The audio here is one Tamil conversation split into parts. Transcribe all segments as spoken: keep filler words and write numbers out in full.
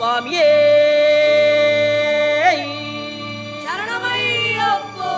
சுவாமியே சரணமையப்போ.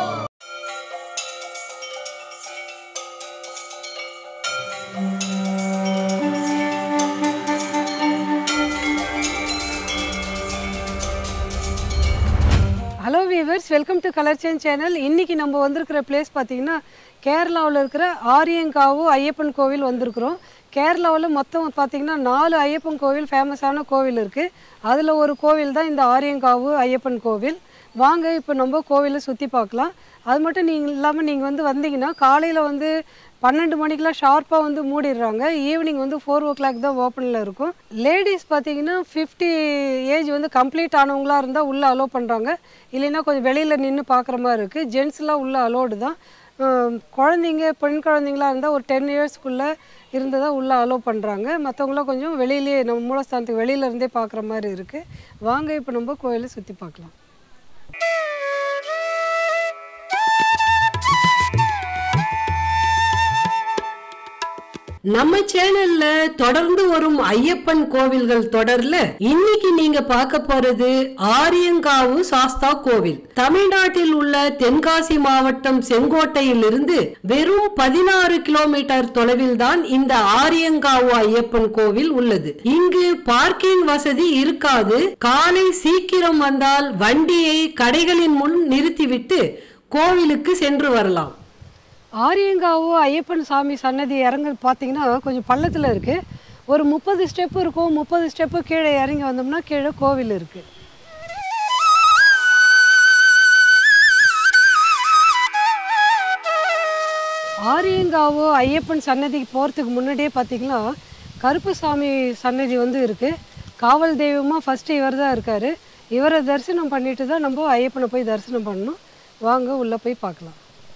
Hello viewers, welcome to colour change channel. இன்றைக்கி நம்ம வந்திருக்கிற பிளேஸ் பார்த்திங்கன்னா கேரளாவில் இருக்கிற ஆரியங்காவு ஐயப்பன் கோவில் வந்திருக்கிறோம். கேரளாவில் மொத்தம் பார்த்திங்கன்னா நாலு ஐயப்பன் கோவில் ஃபேமஸான கோவில் இருக்குது. அதில் ஒரு கோவில் தான் இந்த ஆரியங்காவு ஐயப்பன் கோவில். வாங்க இப்போ நம்ம கோவிலை சுற்றி பார்க்கலாம். அது மட்டும் நீங்கள் இல்லாமல் நீங்கள் வந்து வந்தீங்கன்னா காலையில் வந்து பன்னெண்டு மணிக்கெலாம் ஷார்ப்பாக வந்து மூடிடுறாங்க. ஈவினிங் வந்து ஃபோர் ஓ கிளாக் தான் ஓப்பனில் இருக்கும். லேடிஸ் பார்த்திங்கன்னா ஃபிஃப்டி ஏஜ் வந்து கம்ப்ளீட் ஆனவங்களாக இருந்தால் உள்ளே அலோவ் பண்ணுறாங்க. இல்லைன்னா கொஞ்சம் வெளியில் நின்று பார்க்குற மாதிரி இருக்குது. ஜென்ஸ்லாம் உள்ளே அலோடு தான். குழந்தைங்க பெண் குழந்தைங்களாக இருந்தால் ஒரு டென் இயர்ஸ்க்குள்ளே இருந்ததாக உள்ளே அலோவ் பண்ணுறாங்க. மற்றவங்களாம் கொஞ்சம் வெளியிலேயே நம்ம மூலஸ்தானத்துக்கு வெளியிலேருந்தே பார்க்குற மாதிரி இருக்குது. வாங்க இப்போ நம்ம கோயிலை சுற்றி பார்க்கலாம். நம்ம சேனல்ல தொடர்ந்து வரும் ஐயப்பன் கோவில்கள் தொடர்ல இன்னைக்கு நீங்க பார்க்க போறது ஆரியங்காவு சாஸ்தா கோவில். தமிழ்நாட்டில் உள்ள தென்காசி மாவட்டம் செங்கோட்டையில் இருந்து வெறும் பதினாறு கிலோமீட்டர் தொலைவில் தான் இந்த ஆரியங்காவு ஐயப்பன் கோவில் உள்ளது. இங்கு பார்க்கிங் வசதி இருக்காது. காலை சீக்கிரம் வந்தால் வண்டியை கடைகளின் முன் நிறுத்திவிட்டு கோவிலுக்கு சென்று வரலாம். ஆரியங்காவு ஐயப்பன் சாமி சன்னதி இறங்க பார்த்தீங்கன்னா கொஞ்சம் பள்ளத்தில் இருக்குது. ஒரு முப்பது ஸ்டெப்பு இருக்கும். முப்பது ஸ்டெப்பு கீழே இறங்கி வந்தோம்னா கீழே கோவில் இருக்குது. ஆரியங்காவு ஐயப்பன் சன்னதிக்கு போகிறதுக்கு முன்னாடியே பார்த்திங்கன்னா கருப்புசாமி சன்னதி வந்து இருக்குது. காவல் தெய்வமாக ஃபஸ்ட்டு இவர் தான் இருக்கார். இவரை தரிசனம் பண்ணிட்டு தான் நம்ம ஐயப்பனை போய் தரிசனம் பண்ணணும். வாங்க உள்ளே போய் பார்க்கலாம்.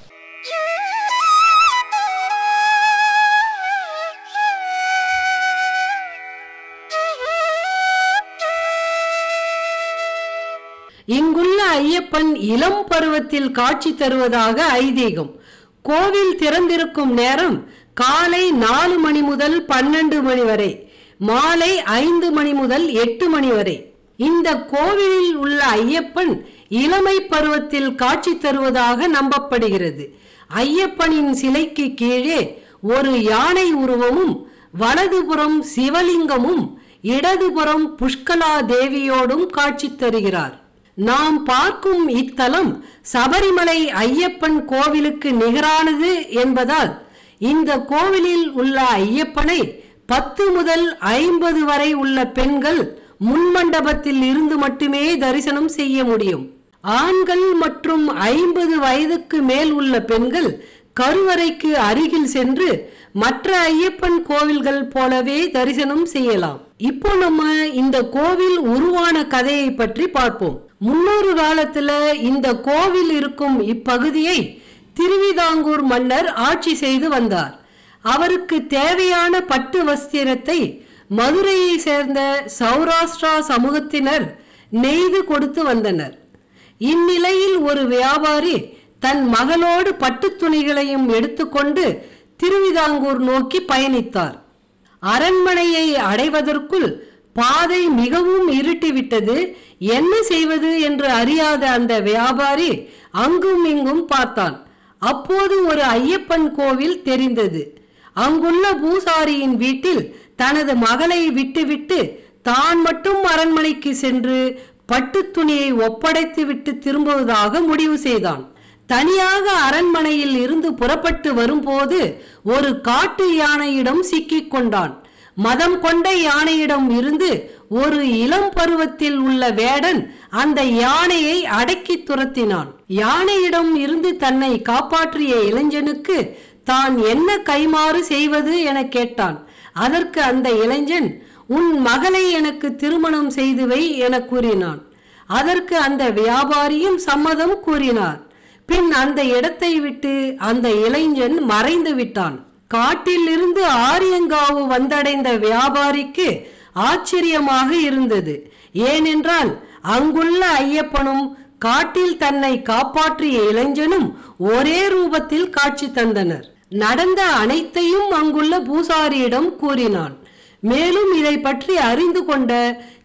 இங்குள்ள ஐயப்பன் இளம் பருவத்தில் காட்சி தருவதாக ஐதீகம். கோவில் திறந்திருக்கும் நேரம் காலை நாலு மணி முதல் பன்னெண்டு மணி வரை, மாலை ஐந்து மணி முதல் எட்டு மணி வரை. இந்த கோவிலில் உள்ள ஐயப்பன் இளமை பருவத்தில் காட்சி தருவதாக நம்பப்படுகிறது. ஐயப்பனின் சிலைக்கு கீழே ஒரு யானை உருவமும், வலதுபுறம் சிவலிங்கமும், இடதுபுறம் புஷ்கலா தேவியோடும் காட்சி தருகிறார். நாம் பார்க்கும் இத்தலம் சபரிமலை ஐயப்பன் கோவிலுக்கு நிகரானது என்பதால் இந்த கோவிலில் உள்ள ஐயப்பனை பத்து முதல் ஐம்பது வரை உள்ள பெண்கள் முன்மண்டபத்தில் இருந்து மட்டுமே தரிசனம் செய்ய முடியும். ஆண்கள் மற்றும் ஐம்பது வயதுக்கு மேல் உள்ள பெண்கள் கருவறைக்கு அருகில் சென்று மற்ற ஐயப்பன் கோவில்கள் போலவே தரிசனம் செய்யலாம். இப்போ நம்ம இந்த கோவில் உருவான கதையை பற்றி பார்ப்போம். முன்னொரு காலத்துல இந்த கோவில் இருக்கும் இப்பகுதியை திருவிதாங்கூர் மன்னர் ஆட்சி செய்து வந்தார். அவருக்கு தேவையான பட்டு வஸ்திரத்தை மதுரையை சேர்ந்த சௌராஷ்டிரா சமூகத்தினர் நெய்து கொடுத்து வந்தனர். இந்நிலையில் ஒரு வியாபாரி தன் மகளோடு பட்டு துணிகளையும் எடுத்துக்கொண்டு திருவிதாங்கூர் நோக்கி பயணித்தார். அரண்மனையை அடைவதற்குள் பாதை மிகவும் இருட்டிவிட்டது. என்ன செய்வது என்று அறியாத அந்த வியாபாரி அங்கும் இங்கும் பார்த்தான். அப்போது ஒரு ஐயப்பன் கோவில் தெரிந்தது. அங்குள்ள பூசாரியின் வீட்டில் தனது மகளை விட்டுவிட்டு தான் மட்டும் அரண்மனைக்கு சென்று பட்டு துணியை ஒப்படைத்து விட்டு திரும்புவதாக முடிவு செய்தான். தனியாக அரண்மனையில் இருந்து புறப்பட்டு வரும்போது ஒரு காட்டு யானையிடம் சிக்கிக் கொண்டான். மதம் கொண்ட யானையிடம் இருந்து ஒரு இளம் பருவத்தில் உள்ள வேடன் அந்த யானையை அடக்கி துரத்தினான். யானையிடம் இருந்து தன்னை காப்பாற்றிய இளைஞனுக்கு தான் என்ன கைமாறு செய்வது என கேட்டான். அதற்கு அந்த இளைஞன், உன் மகளை எனக்கு திருமணம் செய்து வை என கூறினான். அதற்கு அந்த வியாபாரியும் சம்மதம் கூறினார். பின் அந்த இடத்தை விட்டு அந்த இளைஞன் மறைந்து விட்டான். காட்டில் இருந்து ஆரியங்காவு வந்தடைந்த வியாபாரிக்கு ஆச்சரியமாக இருந்தது. ஏனென்றால் அங்குள்ள ஐயப்பனும் காட்டில் தன்னை காப்பாற்றிய இளைஞனும் ஒரே ரூபத்தில் காட்சி தந்தனர். நடந்த அனைத்தையும் அங்குள்ள பூசாரியிடம் கூறினான். மேலும் இதை பற்றி அறிந்து கொண்ட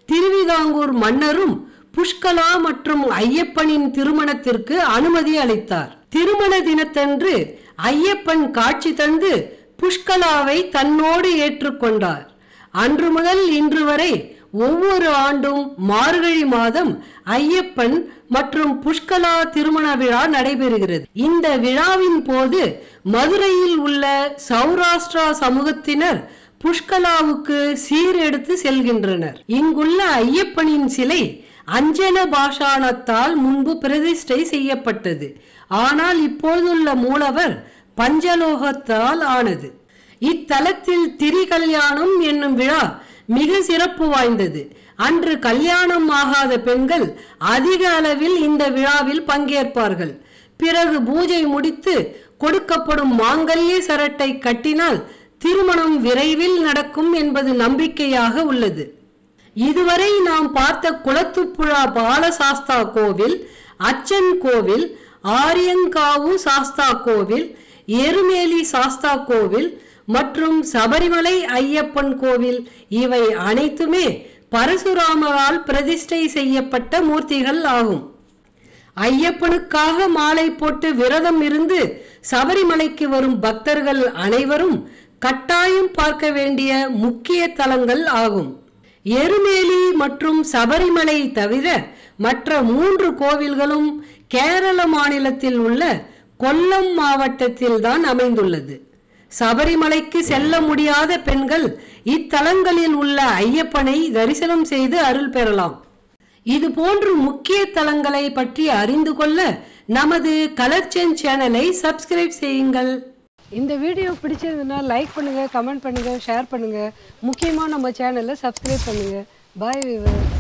திருவிதாங்கூர் மன்னரும் புஷ்கலா மற்றும் ஐயப்பனின் திருமணத்திற்கு அனுமதி அளித்தார். திருமண தினத்தன்று ஐயப்பன் காட்சி தந்து புஷ்கலாவை தன்னோடு ஏற்றுக்கொண்டார். அன்று முதல் இன்று வரை ஒவ்வொரு ஆண்டும் மார்கழி மாதம் ஐயப்பன் மற்றும் புஷ்கலா திருமண விழா நடைபெறுகிறது. இந்த விழாவின் போது மதுரையில் உள்ள சௌராஷ்டிரா சமூகத்தினர் புஷ்கலாவுக்கு சீர் எடுத்து செல்கின்றனர். இங்குள்ள ஐயப்பனின் சிலை அஞ்சன பாஷாணத்தால் முன்பு பிரதிஷ்டை செய்யப்பட்டது. ஆனால் இப்போதுள்ள மூலவர் பஞ்சலோகத்தால் ஆனது. இத்தலத்தில் திரிகல்யாணம் என்னும் விழா மிக சிறப்பு வாய்ந்தது. அன்று கல்யாணம் ஆகாத பெண்கள் அதிக அளவில் இந்த விழாவில் பங்கேற்பார்கள். பிறகு பூஜை முடித்து கொடுக்கப்படும் மாங்கல்ய சரட்டை கட்டினால் திருமணம் விரைவில் நடக்கும் என்பது நம்பிக்கையாக உள்ளது. இதுவரை நாம் பார்த்த குளத்துப்புழா பாலசாஸ்தா கோவில், அச்சன் கோவில், ஆரியங்காவு சாஸ்தா கோவில், எருமேலி சாஸ்தா கோவில் மற்றும் சபரிமலை ஐயப்பன் கோவில் இவை அனைத்துமே பரசுராமரால் பிரதிஷ்டை செய்யப்பட்ட மூர்த்திகள் ஆகும். ஐயப்பனுக்காக மாலை போட்டு விரதம் இருந்து சபரிமலைக்கு வரும் பக்தர்கள் அனைவரும் கட்டாயம் பார்க்க வேண்டிய முக்கிய தலங்கள் ஆகும். எருமேலி மற்றும் சபரிமலை தவிர மற்ற மூன்று கோவில்களும் கேரள மாநிலத்தில் உள்ள கொல்லம் மாவட்டத்தில் தான் அமைந்துள்ளது. சபரிமலைக்கு செல்ல முடியாத பெண்கள் இத்தலங்களில் உள்ள ஐயப்பனை தரிசனம் செய்து அருள் பெறலாம். இது போன்று முக்கிய தலங்களை பற்றி அறிந்து கொள்ள நமது கலர்ச்சன் சேனலை சப்ஸ்கிரைப் செய்யுங்கள். இந்த வீடியோ பிடிச்சிருந்ததுன்னா லைக் பண்ணுங்க, கமெண்ட் பண்ணுங்க, ஷேர் பண்ணுங்க. முக்கியமாக நம்ம சேனலை சப்ஸ்கிரைப் பண்ணுங்க. பாய் விவர்.